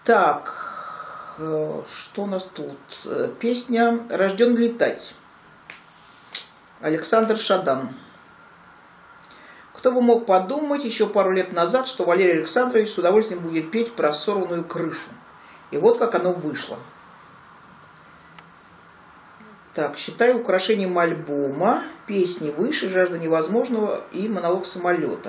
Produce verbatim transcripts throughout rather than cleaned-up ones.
Так, что у нас тут? Песня «Рожден летать». Александр Шадан. Кто бы мог подумать еще пару лет назад, что Валерий Александрович с удовольствием будет петь про сорванную крышу. И вот как оно вышло. Так, считаю украшением альбома песни «Выше», «Жажда невозможного» и «Монолог самолета».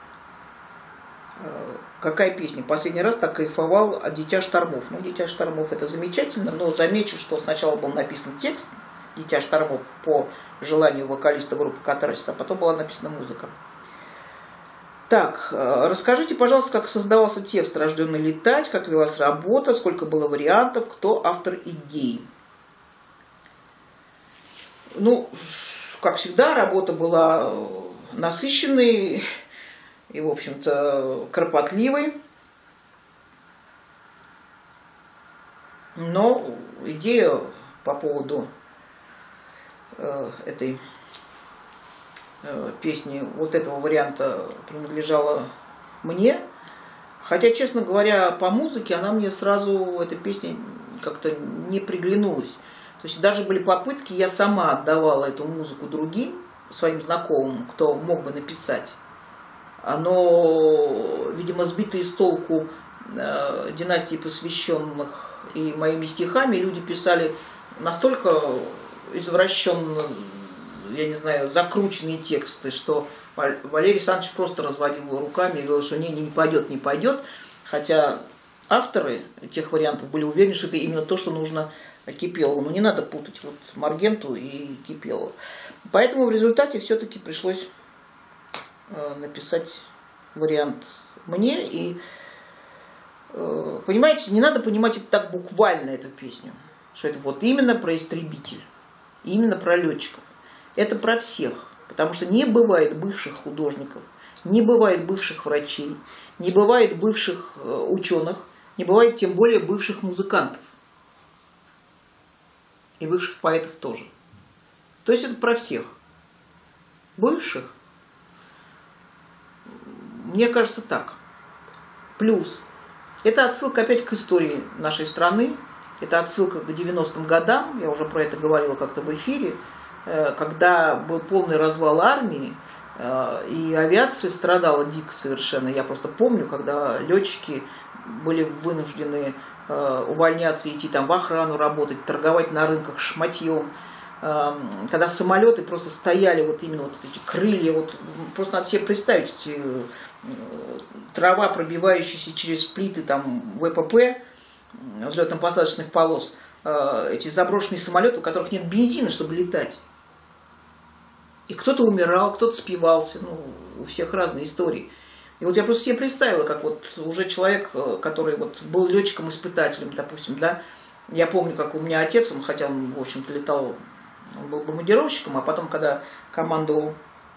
Какая песня? Последний раз так кайфовал от «Дитя штормов». Ну, «Дитя штормов» это замечательно, но замечу, что сначала был написан текст «Дитя штормов» по желанию вокалиста группы «Катарсис», а потом была написана музыка. Так, расскажите, пожалуйста, как создавался текст «Рожденный летать», как велась работа, сколько было вариантов, кто автор идеи. Ну, как всегда, работа была насыщенной и, в общем-то, кропотливой. Но идея по поводу э, этой э, песни, вот этого варианта принадлежала мне. Хотя, честно говоря, по музыке она мне сразу, эта песня, как-то не приглянулась. То есть даже были попытки, я сама отдавала эту музыку другим, своим знакомым, кто мог бы написать. Оно, видимо, сбитое с толку э, династии посвященных и моими стихами, люди писали настолько извращенно, я не знаю, закрученные тексты, что Валерий Александрович просто разводил руками и говорил, что не, не пойдет, не пойдет. Хотя авторы тех вариантов были уверены, что это именно то, что нужно Кипелову. Но не надо путать вот Маргенту и Кипелову. Поэтому в результате все-таки пришлось написать вариант мне. И, понимаете, не надо понимать это так буквально, эту песню. Что это вот именно про истребитель, именно про летчиков. Это про всех. Потому что не бывает бывших художников, не бывает бывших врачей, не бывает бывших ученых, не бывает тем более бывших музыкантов. И бывших поэтов тоже. То есть это про всех. Бывших, мне кажется, так. Плюс, это отсылка опять к истории нашей страны, это отсылка к девяностым годам, я уже про это говорила как-то в эфире, когда был полный развал армии, и авиация страдала дико совершенно. Я просто помню, когда летчики были вынуждены увольняться, идти там в охрану работать, торговать на рынках шматьем, когда самолеты просто стояли, вот именно вот эти крылья, вот просто надо себе представить, эти, трава, пробивающаяся через плиты там ВПП, взлетно-посадочных полос, эти заброшенные самолеты, у которых нет бензина, чтобы летать. И кто-то умирал, кто-то спивался, ну, у всех разные истории. И вот я просто себе представила, как вот уже человек, который вот был летчиком-испытателем, допустим, да, я помню, как у меня отец, он, хотя он, в общем-то, летал, он был бомбардировщиком, а потом, когда командовал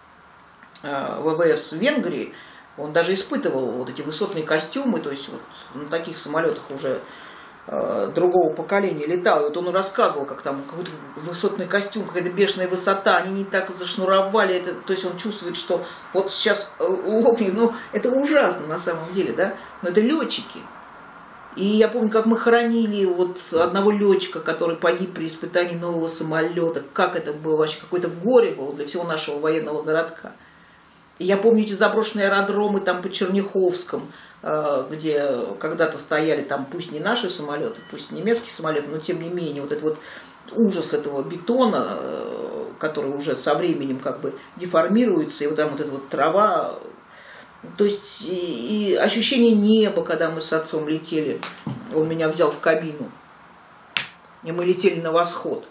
э, ВВС в Венгрии, он даже испытывал вот эти высотные костюмы, то есть вот на таких самолетах уже э, другого поколения летал. И вот он рассказывал, как там какой-то высотный костюм, какая-то бешеная высота, они не так зашнуровали, это, то есть он чувствует, что вот сейчас лопнет, ну это ужасно на самом деле, да, но это летчики. И я помню, как мы хоронили вот одного летчика, который погиб при испытании нового самолета, как это было вообще, какое-то горе было для всего нашего военного городка. И я помню эти заброшенные аэродромы там по Черняховском, где когда-то стояли там пусть не наши самолеты, пусть немецкие самолеты, но тем не менее вот этот вот ужас этого бетона, который уже со временем как бы деформируется, и вот там вот эта вот трава, то есть и, и ощущение неба, когда мы с отцом летели, он меня взял в кабину, и мы летели на восход.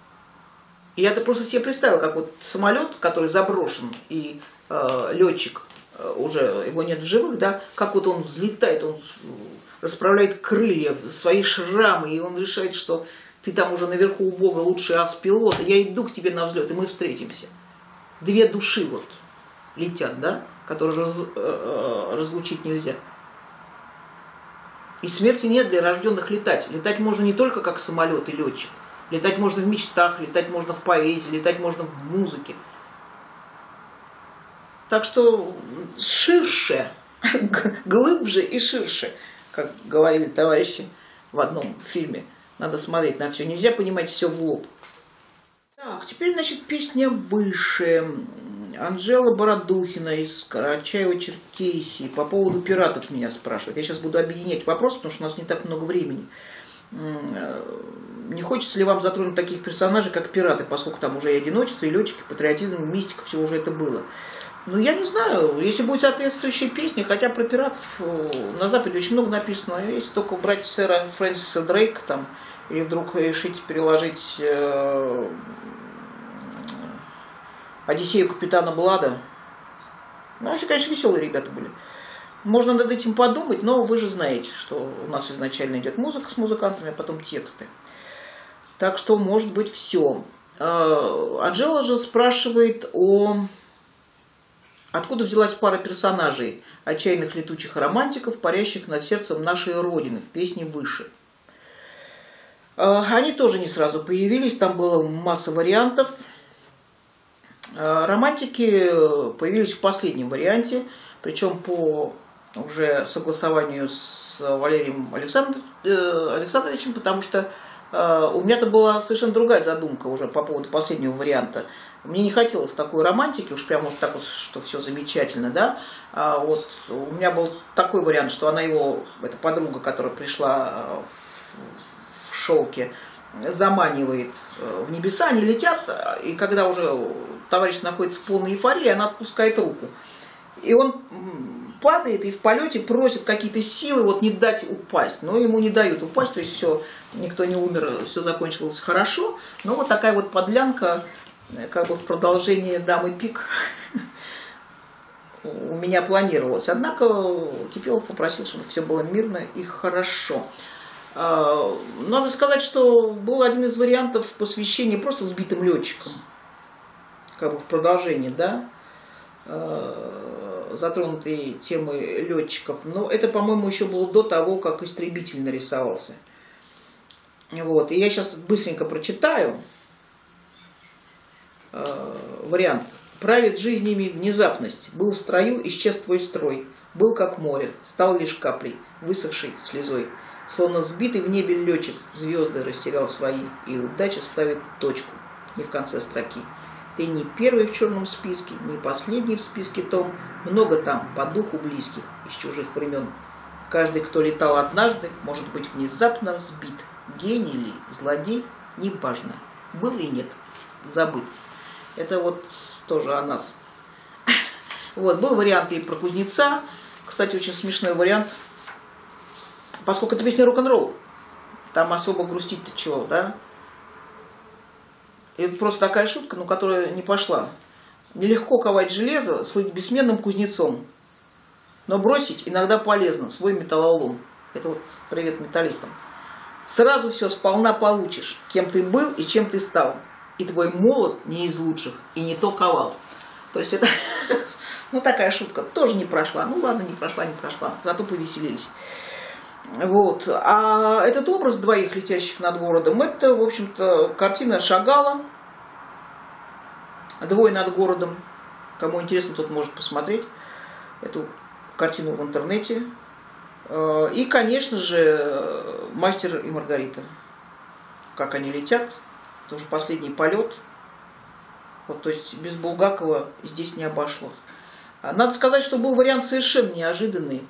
И я-то просто себе представила, как вот самолет, который заброшен, и э, летчик, э, уже его нет в живых, да, как вот он взлетает, он расправляет крылья, свои шрамы, и он решает, что ты там уже наверху у Бога лучший ас-пилот, я иду к тебе на взлет, и мы встретимся. Две души вот летят, да, которые раз, э, разлучить нельзя. И смерти нет для рожденных летать. Летать можно не только как самолет и летчик. Летать можно в мечтах, летать можно в поэзии, летать можно в музыке. Так что ширше, глубже и ширше как говорили товарищи в одном фильме. Надо смотреть на все. Нельзя понимать все в лоб. Так, теперь, значит, песня «Выше». Анжела Бородухина из Карачаево-Черкесии. По поводу пиратов меня спрашивают. Я сейчас буду объединять вопрос, потому что у нас не так много времени. Не хочется ли вам затронуть таких персонажей, как пираты, поскольку там уже и одиночество, и летчики, патриотизм, мистика, все уже это было. Ну, я не знаю, если будет соответствующая песня, хотя про пиратов на Западе очень много написано, если только брать сэра Фрэнсиса Дрейка там, или вдруг решить переложить э, Одиссею капитана Блада. Ну, они, конечно, веселые ребята были. Можно над этим подумать, но вы же знаете, что у нас изначально идет музыка с музыкантами, а потом тексты. Так что, может быть, все. Анжела же спрашивает о... Откуда взялась пара персонажей, отчаянных летучих романтиков, парящих над сердцем нашей Родины в песне «Выше». Они тоже не сразу появились, там было масса вариантов. Романтики появились в последнем варианте, причем по уже согласованию с Валерием Александр... Александровичем, потому что у меня-то была совершенно другая задумка уже по поводу последнего варианта. Мне не хотелось такой романтики, уж прямо вот так вот, что все замечательно, да. А вот у меня был такой вариант, что она его, эта подруга, которая пришла в, в шелке, заманивает в небеса, они летят, и когда уже товарищ находится в полной эйфории, она отпускает руку. И он падает и в полете просит какие-то силы вот не дать упасть. Но ему не дают упасть, то есть все, никто не умер, все закончилось хорошо. Но вот такая вот подлянка, как бы в продолжении «Дамы Пик» у меня планировалось. Однако Кипелов попросил, чтобы все было мирно и хорошо. Надо сказать, что был один из вариантов посвящения просто сбитым летчикам. Как бы в продолжении, да, затронутые темы летчиков. Но это, по-моему, еще было до того, как истребитель нарисовался. Вот. И я сейчас быстренько прочитаю э, вариант. «Правит жизнями внезапность. Был в строю, исчез твой строй. Был как море, стал лишь каплей, высохшей слезой. Словно сбитый в небе летчик звезды растерял свои, и удача ставит точку, не в конце строки. Ты не первый в черном списке, не последний в списке том. Много там по духу близких из чужих времен. Каждый, кто летал однажды, может быть внезапно сбит. Гений ли, злодей, неважно. Был и нет, забыт». Это вот тоже о нас. Вот, был вариант и про кузнеца. Кстати, очень смешной вариант. Поскольку это песня рок-н-ролл, там особо грустить-то чего, да? И просто такая шутка, ну, которая не пошла. Нелегко ковать железо, слыть бессменным кузнецом. Но бросить иногда полезно свой металлолом. Это вот привет металлистам. Сразу все сполна получишь, кем ты был и чем ты стал. И твой молот не из лучших, и не то ковал. То есть это, ну, такая шутка тоже не прошла. Ну, ладно, не прошла, не прошла. Зато повеселились. Вот. А этот образ двоих летящих над городом, это, в общем-то, картина Шагала «Двое над городом». Кому интересно, тот может посмотреть эту картину в интернете. И, конечно же, «Мастер и Маргарита». Как они летят, тоже последний полет. Вот, то есть без Булгакова здесь не обошлось. Надо сказать, что был вариант совершенно неожиданный.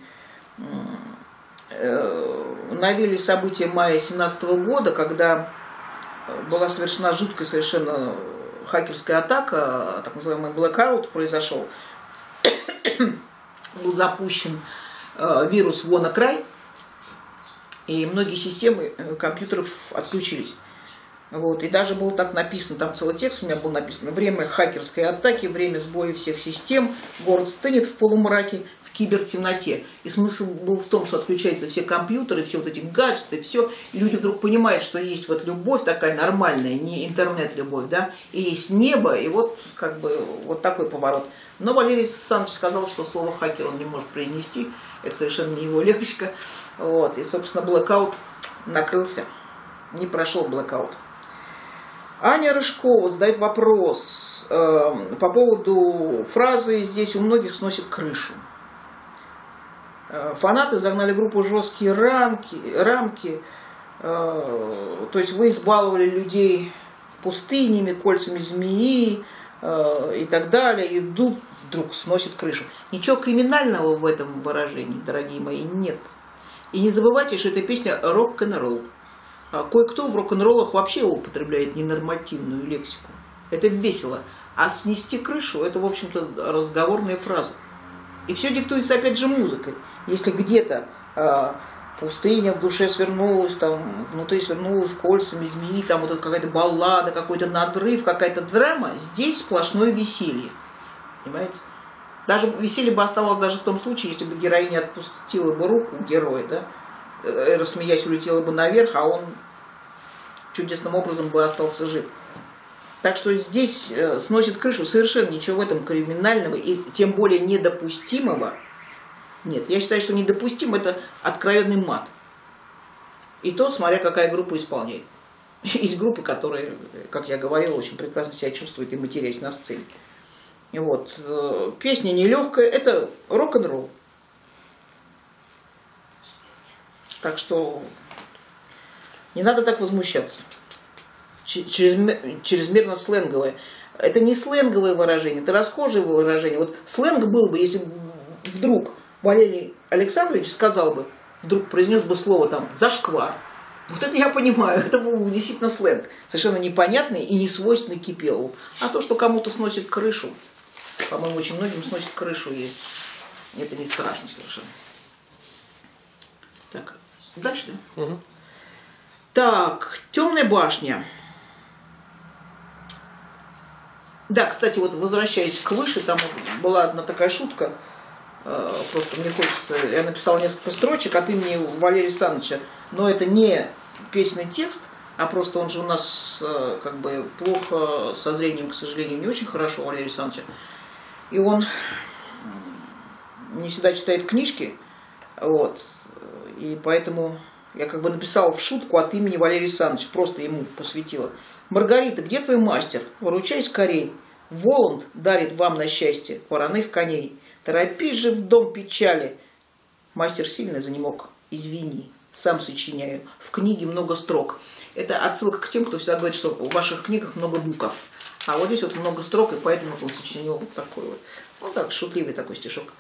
Навели события мая семнадцатого года, когда была совершена жуткая совершенно хакерская атака, так называемый blackout произошел. Был запущен вирус WannaCry, и многие системы компьютеров отключились. Вот. И даже было так написано, там целый текст у меня был написан: время хакерской атаки, время сбоя всех систем, город стынет в полумраке, в кибертемноте. И смысл был в том, что отключаются все компьютеры, все вот эти гаджеты, все. И люди вдруг понимают, что есть вот любовь такая нормальная, не интернет-любовь, да, и есть небо, и вот как бы вот такой поворот. Но Валерий Александрович сказал, что слово «хакер» он не может произнести, это совершенно не его лексика. Вот. И, собственно, блэкаут накрылся, не прошел блэкаут. Аня Рыжкова задает вопрос э, по поводу фразы «здесь у многих сносит крышу». Фанаты загнали группу в жесткие рамки, рамки. То есть вы избаловали людей пустынями, кольцами змеи и так далее. И вдруг, вдруг сносит крышу. Ничего криминального в этом выражении, дорогие мои, нет. И не забывайте, что эта песня рок-н-ролл. Кое-кто в рок-н-роллах вообще употребляет ненормативную лексику. Это весело. А снести крышу — это, в общем-то, разговорная фраза. И все диктуется, опять же, музыкой. Если где-то э, пустыня в душе свернулась, там, внутри свернулась кольцами змеи, там вот какая-то баллада, какой-то надрыв, какая-то драма, здесь сплошное веселье. Понимаете? Даже веселье бы оставалось даже в том случае, если бы героиня отпустила бы руку героя, да, рассмеясь, улетела бы наверх, а он чудесным образом бы остался жив. Так что здесь э, сносит крышу, совершенно ничего в этом криминального и тем более недопустимого нет. Я считаю, что недопустимо — это откровенный мат. И то, смотря какая группа исполняет. Есть группы, которые, как я говорила, очень прекрасно себя чувствуют и матерясь на сцене. И вот. Э, песня нелегкая, это рок-н-ролл. Так что не надо так возмущаться. Чрезмерно сленговое. Это не сленговое выражение, это расхожее выражение. Вот сленг был бы, если вдруг Валерий Александрович сказал бы, вдруг произнес бы слово там «зашквар». Вот это я понимаю, это был действительно сленг. Совершенно непонятный и не свойственный Кипелову. А то, что кому-то сносит крышу, по-моему, очень многим сносит крышу, и это не страшно совершенно. Так, дальше, да? Угу. Так, «Темная башня». Да, кстати, вот возвращаясь к «Выше», там была одна такая шутка, просто мне хочется, я написала несколько строчек от имени Валерия Александровича, но это не песенный текст, а просто он же у нас как бы плохо со зрением, к сожалению, не очень хорошо, Валерия Александровича, и он не всегда читает книжки, вот, и поэтому я как бы написала в шутку от имени Валерия Александровича, просто ему посвятила. «Маргарита, где твой мастер? Выручай скорей. Воланд дарит вам на счастье вороных коней. Торопись же в дом печали». Мастер сильно занемог. «Извини, сам сочиняю. В книге много строк». Это отсылка к тем, кто всегда говорит, что в ваших книгах много букв. А вот здесь вот много строк, и поэтому вот он сочинил вот такой вот. Ну так, шутливый такой стишок.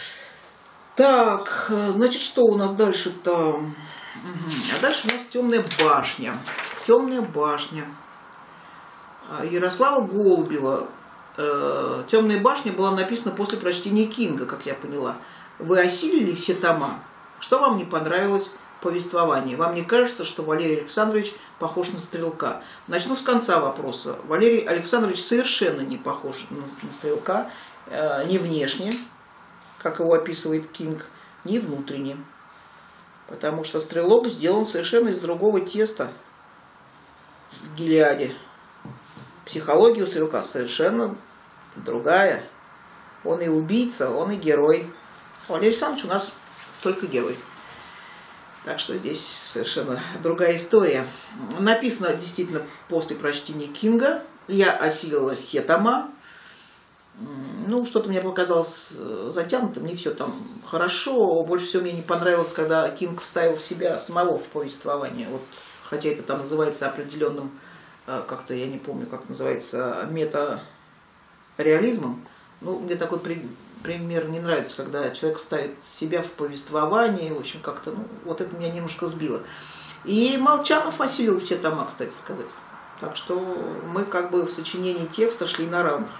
Так, значит, что у нас дальше-то? Угу. А дальше у нас «Темная башня». «Темная башня». Ярослава Голубева. «Темная башня» была написана после прочтения Кинга, как я поняла. Вы осилили все тома? Что вам не понравилось в повествовании? Вам не кажется, что Валерий Александрович похож на Стрелка? Начну с конца вопроса. Валерий Александрович совершенно не похож на Стрелка, ни внешне, как его описывает Кинг, ни внутренне. Потому что Стрелок сделан совершенно из другого теста в Гилеаде. Психология у Стрелка совершенно другая. Он и убийца, он и герой. Валерий Александрович у нас только герой. Так что здесь совершенно другая история. Написано действительно после прочтения Кинга. Я осилила все тома. Ну, что-то мне показалось затянутым, не все там хорошо. Больше всего мне не понравилось, когда Кинг вставил в себя самого в повествование. Вот, хотя это там называется определенным, как-то я не помню, как называется, мета-реализмом. Ну, мне такой при, пример не нравится, когда человек ставит себя в повествование. В общем, как-то, ну, вот это меня немножко сбило. И Молчанов осилил все тома, кстати сказать. Так что мы как бы в сочинении текста шли на равных.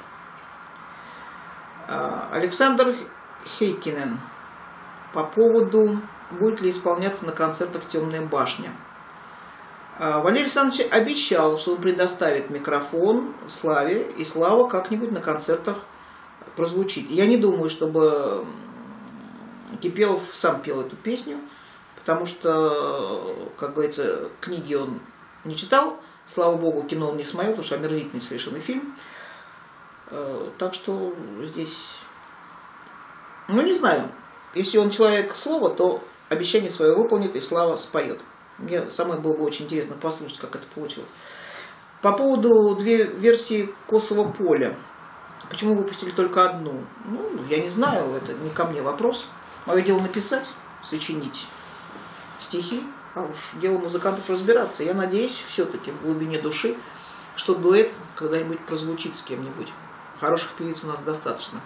Александр Хейкинен по поводу, будет ли исполняться на концертах «Темная башня». Валерий Александрович обещал, что он предоставит микрофон Славе, и Слава как-нибудь на концертах прозвучит. Я не думаю, чтобы Кипелов сам пел эту песню, потому что, как говорится, книги он не читал, слава богу, кино он не смотрел, потому что омерзительный совершенно фильм. Так что здесь, ну не знаю, если он человек слова, то обещание свое выполнит и Слава споет. Мне самой было бы очень интересно послушать, как это получилось. По поводу две версии «Косово поля». Почему выпустили только одну? Ну, я не знаю, это не ко мне вопрос. Мое дело написать, сочинить стихи, а уж дело музыкантов разбираться. Я надеюсь все-таки в глубине души, что дуэт когда-нибудь прозвучит с кем-нибудь. Хороших певиц у нас достаточно.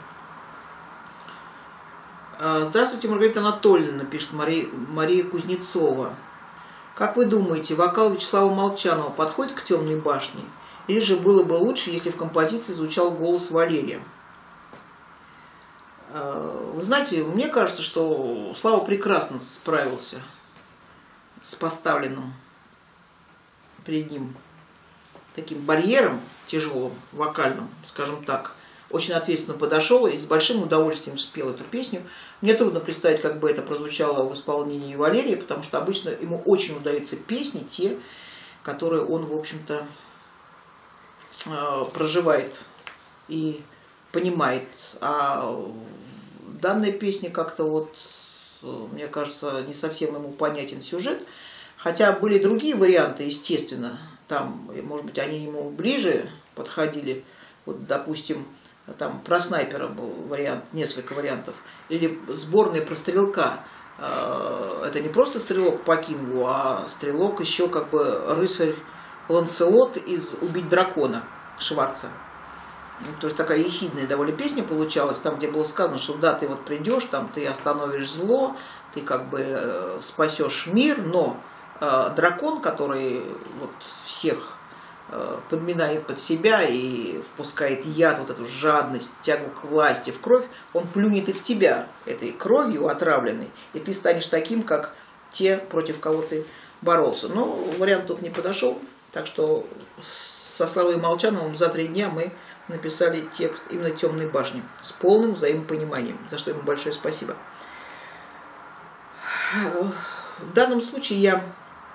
Здравствуйте, Маргарита Анатольевна, пишет Мария, Мария Кузнецова. Как вы думаете, вокал Вячеслава Молчанова подходит к «Темной башне»? Или же было бы лучше, если в композиции звучал голос Валерия? Вы знаете, мне кажется, что Слава прекрасно справился с поставленным перед ним таким барьером тяжелым, вокальным, скажем так. Очень ответственно подошел и с большим удовольствием спел эту песню. Мне трудно представить, как бы это прозвучало в исполнении Валерия, потому что обычно ему очень удаются песни, те, которые он, в общем-то, проживает и понимает. А данная песня как-то вот, мне кажется, не совсем ему понятен сюжет. Хотя были другие варианты, естественно. Там, может быть, они ему ближе подходили. Вот, допустим, там про снайпера был вариант, несколько вариантов. Или сборная про стрелка. Это не просто стрелок по Кингу, а стрелок еще как бы рыцарь Ланселот из «Убить дракона» Шварца. То есть такая ехидная довольно песня получалась, там, где было сказано, что да, ты вот придешь, там ты остановишь зло, ты как бы э, спасешь мир, но э, дракон, который вот всех э, подминает под себя и впускает яд, вот эту жадность, тягу к власти в кровь, он плюнет и в тебя этой кровью отравленной, и ты станешь таким, как те, против кого ты боролся. Но вариант тут не подошел, так что со Славой Молчановым за три дня мы написали текст именно «Темной башни» с полным взаимопониманием, за что ему большое спасибо. В данном случае я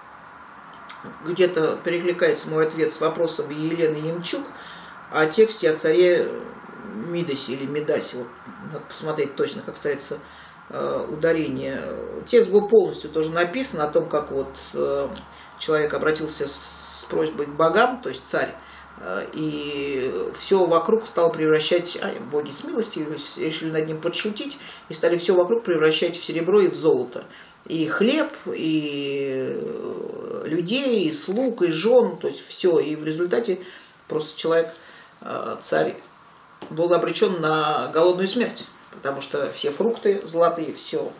где-то перекликается мой ответ с вопросом Елены Ямчук о тексте о царе Мидасе или Мидасе. Вот, надо посмотреть точно, как ставится э, ударение. Текст был полностью тоже написан о том, как вот э, человек обратился с, с просьбой к богам, то есть царь, и все вокруг стало превращать, а, боги с милостью решили над ним подшутить, и стали все вокруг превращать в серебро и в золото. И хлеб, и людей, и слуг, и жен, то есть все. И в результате просто человек, царь, был обречен на голодную смерть, потому что все фрукты золотые, все.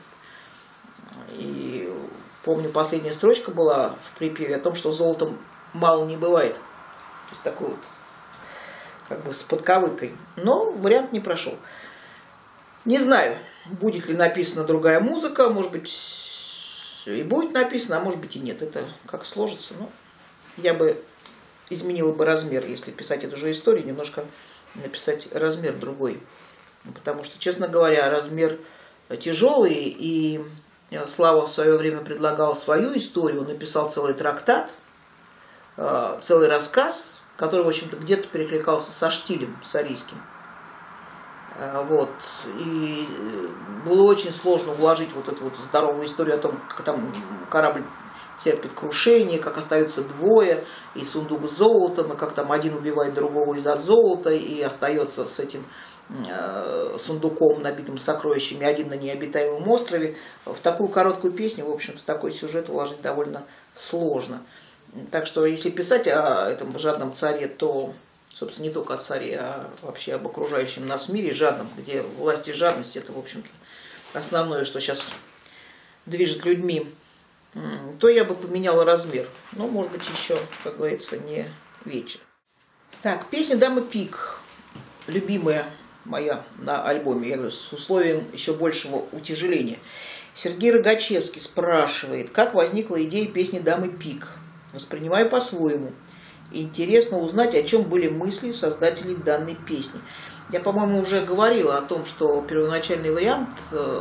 И помню, последняя строчка была в припеве о том, что золотом мало не бывает. То есть такой вот, как бы с подковыкой. Но вариант не прошел. Не знаю, будет ли написана другая музыка. Может быть, и будет написано, а может быть и нет. Это как сложится. Но я бы изменила бы размер, если писать эту же историю, немножко написать размер другой. Потому что, честно говоря, размер тяжелый. И Слава в свое время предлагал свою историю. Он написал целый трактат, целый рассказ, который, в общем-то, где-то перекликался со штилем царийским. Вот. И было очень сложно уложить вот эту вот здоровую историю о том, как там корабль терпит крушение, как остаются двое, и сундук с золотом, и как там один убивает другого из-за золота, и остается с этим э, сундуком, набитым сокровищами, один на необитаемом острове. В такую короткую песню, в общем-то, такой сюжет уложить довольно сложно. Так что, если писать о этом жадном царе, то, собственно, не только о царе, а вообще об окружающем нас мире жадном, где власть и жадность – это, в общем-то, основное, что сейчас движет людьми, то я бы поменяла размер. Но, может быть, еще, как говорится, не вечер. Так, песня «Дамы Пик», любимая моя на альбоме, я говорю, с условием еще большего утяжеления. Сергей Рогачевский спрашивает, как возникла идея песни «Дамы Пик». Воспринимаю по-своему. Интересно узнать, о чем были мысли создателей данной песни. Я, по-моему, уже говорила о том, что первоначальный вариант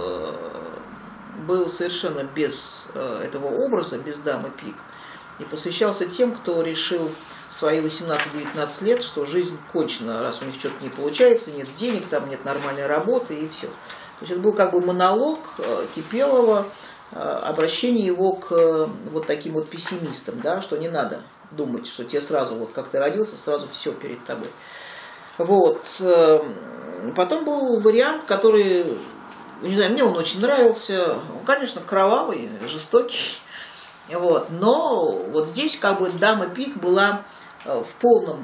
был совершенно без этого образа, без дамы Пик, и посвящался тем, кто решил в свои восемнадцать-девятнадцать лет, что жизнь кончена, раз у них что-то не получается, нет денег, там нет нормальной работы и все. То есть это был как бы монолог Кипелова, обращение его к вот таким вот пессимистам, да, что не надо думать, что тебе сразу, вот как ты родился, сразу все перед тобой. Вот. Потом был вариант, который не знаю, мне он очень нравился. Он, конечно, кровавый, жестокий. Вот. Но вот здесь как бы дама пик была в полном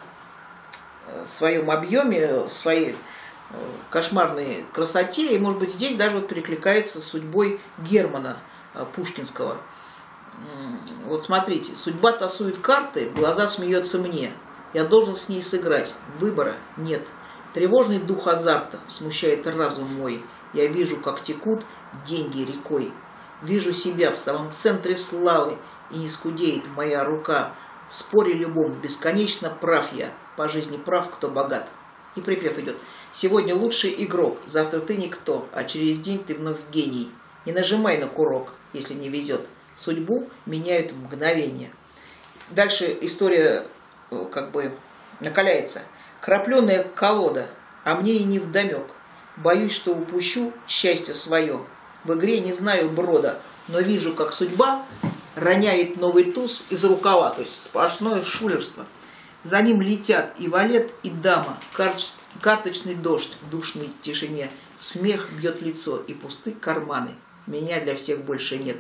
своем объеме, своей кошмарной красоте. И, может быть, здесь даже вот перекликается с судьбой Германа Пушкинского. Вот смотрите, судьба тасует карты, в глаза смеется мне. Я должен с ней сыграть. Выбора нет. Тревожный дух азарта смущает разум мой. Я вижу, как текут деньги рекой. Вижу себя в самом центре славы, и не скудеет моя рука. В споре любом бесконечно прав я. По жизни прав, кто богат. И припев идет. Сегодня лучший игрок, завтра ты никто, а через день ты вновь гений. Не нажимай на курок, если не везет. Судьбу меняют мгновения. Дальше история как бы накаляется. Крапленая колода, а мне и не вдомек. Боюсь, что упущу счастье свое. В игре не знаю брода, но вижу, как судьба роняет новый туз из рукава. То есть сплошное шулерство. За ним летят и валет, и дама. Карточный дождь в душной тишине. Смех бьет лицо и пусты карманы. Меня для всех больше нет.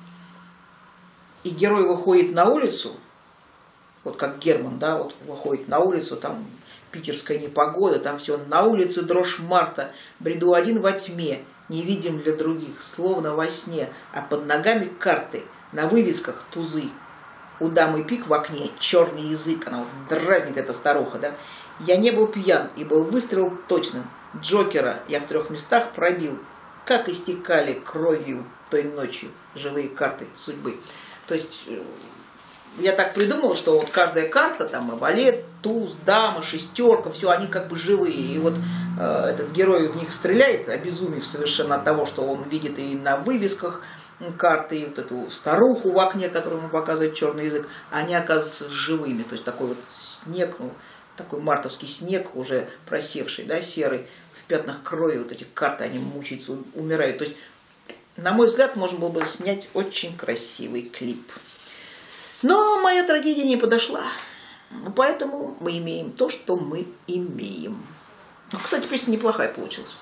И герой выходит на улицу, вот как Герман, да, вот выходит на улицу, там питерская непогода, там все, на улице дрожь марта, бреду один во тьме, невидим для других, словно во сне, а под ногами карты, на вывесках тузы. У дамы пик в окне черный язык, она вот дразнит эта старуха, да. Я не был пьян, и был выстрел точным. Джокера я в трех местах пробил, как истекали кровью той ночью живые карты судьбы. То есть я так придумала, что вот каждая карта, там валет, туз, дама, шестерка, все, они как бы живые. И вот э, этот герой в них стреляет, обезумев совершенно от того, что он видит и на вывесках карты, и вот эту старуху в окне, которую ему показывает черный язык, они оказываются живыми. То есть такой вот снег, ну, такой мартовский снег, уже просевший, да, серый, в пятнах крови, вот эти карты, они мучаются, умирают. То есть, на мой взгляд, можно было бы снять очень красивый клип. Но моя трагедия не подошла. Поэтому мы имеем то, что мы имеем. Ну, кстати, песня неплохая получилась.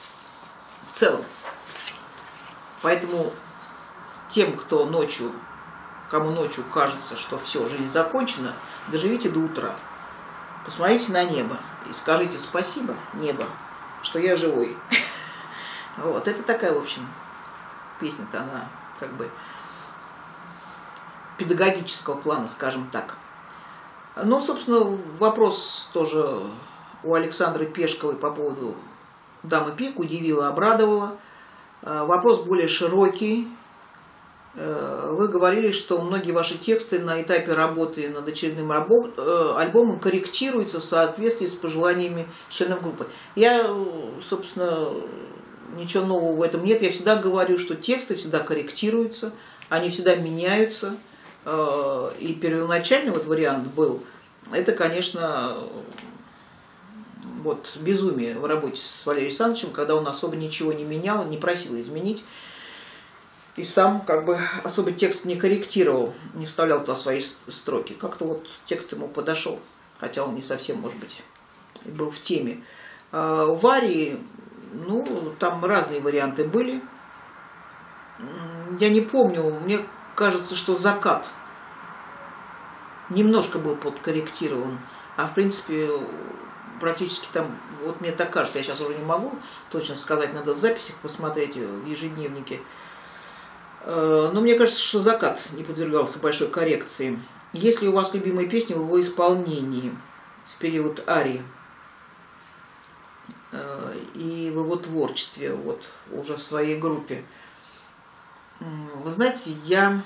В целом. Поэтому тем, кто ночью, кому ночью кажется, что все, жизнь закончена, доживите до утра. Посмотрите на небо и скажите спасибо, небо, что я живой. Вот, это такая, в общем, песня-то, она как бы педагогического плана, скажем так. Ну, собственно, вопрос тоже у Александры Пешковой по поводу дамы пик удивила, обрадовала. Вопрос более широкий. Вы говорили, что многие ваши тексты на этапе работы над очередным альбомом корректируются в соответствии с пожеланиями членов группы. Я, собственно, ничего нового в этом нет. Я всегда говорю, что тексты всегда корректируются, они всегда меняются. И первоначальный вот вариант был, это, конечно, вот безумие в работе с Валерием Александровичем, когда он особо ничего не менял, не просил изменить. И сам как бы особо текст не корректировал, не вставлял туда свои строки. Как-то вот текст ему подошел, хотя он не совсем, может быть, был в теме. В арии, ну, там разные варианты были. Я не помню, мне кажется, что закат немножко был подкорректирован, а в принципе практически там, вот мне так кажется, я сейчас уже не могу точно сказать, надо в записях посмотреть в ежедневнике. Но мне кажется, что закат не подвергался большой коррекции. Есть ли у вас любимые песни в его исполнении в период арии и в его творчестве, вот уже в своей группе? Вы знаете, я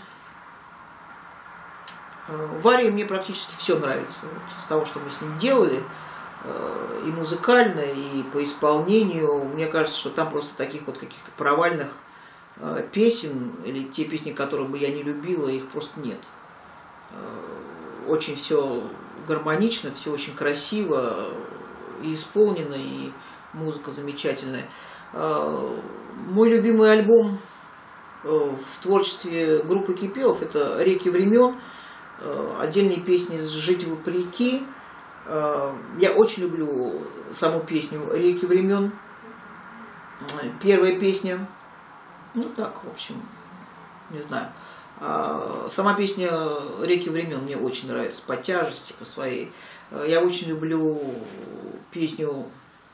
в арии мне практически все нравится. Вот из того, что мы с ним делали, и музыкально, и по исполнению, мне кажется, что там просто таких вот каких-то провальных песен, или те песни, которые бы я не любила, их просто нет. Очень все гармонично, все очень красиво и исполнено, и музыка замечательная. Мой любимый альбом в творчестве группы Кипелов — это «Реки времен», отдельные песни «Жить вопреки». Я очень люблю саму песню «Реки времен». Первая песня, ну так, в общем, не знаю. Сама песня «Реки времен» мне очень нравится, по тяжести, по своей. Я очень люблю песню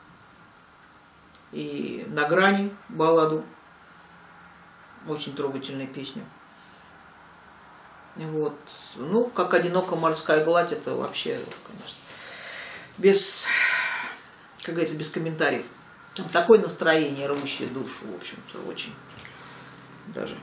и «На грани», балладу. Очень трогательная песня. Вот. Ну, как «Одинокая морская гладь», это вообще, конечно, без, как говорится, без комментариев. Там такое настроение, рвущее душу, в общем-то, очень даже.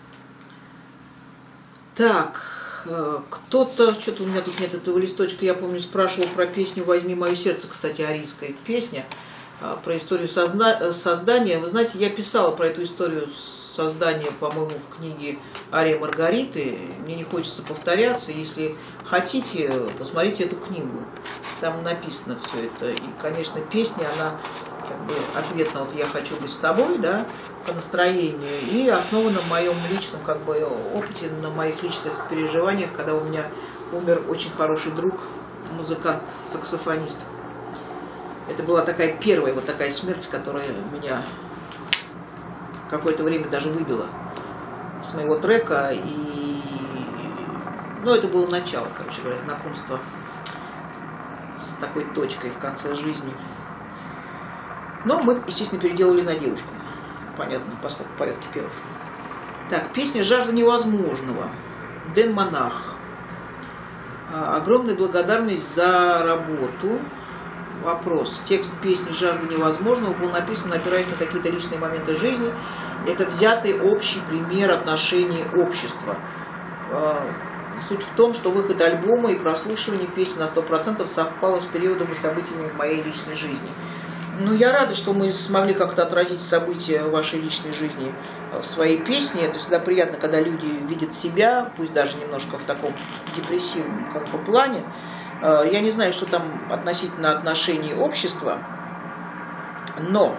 Так, кто-то, что-то у меня тут нет этого листочка, я помню, спрашивал про песню «Возьми мое сердце», кстати, арийская песня, про историю созна- создания. Вы знаете, я писала про эту историю создания, по-моему, в книге «Ария Маргариты». Мне не хочется повторяться. Если хотите, посмотрите эту книгу. Там написано все это. И, конечно, песня, она как бы ответ на вот «Я хочу быть с тобой», да, по настроению, и основана на моем личном как бы опыте, на моих личных переживаниях, когда у меня умер очень хороший друг, музыкант, саксофонист. Это была такая первая вот такая смерть, которая меня какое-то время даже выбила с моего трека. И, ну, это было начало, короче говоря, знакомства с такой точкой в конце жизни. Но мы, естественно, переделали на девушку. Понятно, поскольку в порядке первых. Так, песня «Жажда невозможного». Дэн Монах. Огромная благодарность за работу. Вопрос. Текст песни «Жажда невозможного» был написан, опираясь на какие-то личные моменты жизни. Это взятый общий пример отношений общества. Суть в том, что выход альбома и прослушивание песни на сто процентов совпало с периодом и событиями в моей личной жизни. Ну, я рада, что мы смогли как-то отразить события вашей личной жизни в своей песне. Это всегда приятно, когда люди видят себя, пусть даже немножко в таком депрессивном как бы плане. Я не знаю, что там относительно отношений общества, но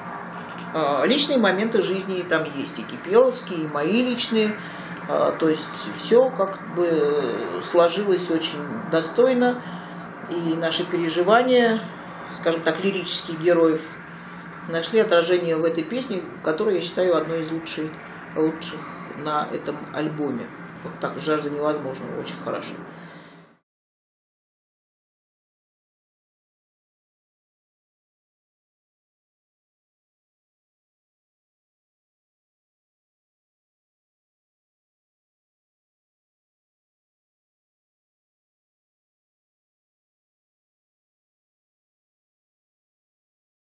личные моменты жизни там есть, и кипеловские, и мои личные. То есть все как бы сложилось очень достойно, и наши переживания, скажем так, лирических героев, нашли отражение в этой песне, которую я считаю одной из лучших, лучших на этом альбоме. Вот так «Жажда невозможного» очень хорошо.